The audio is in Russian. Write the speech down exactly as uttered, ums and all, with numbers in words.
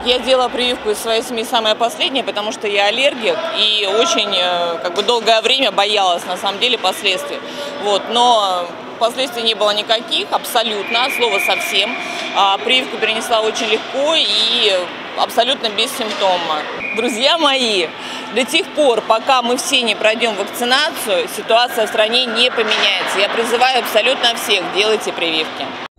Я делала прививку из своей семьи самая последняя, потому что я аллергик и очень как бы, долгое время боялась на самом деле последствий. Вот, но последствий не было никаких, абсолютно, от слова совсем. А прививку перенесла очень легко и абсолютно бессимптомно. Друзья мои, до тех пор, пока мы все не пройдем вакцинацию, ситуация в стране не поменяется. Я призываю абсолютно всех, делайте прививки.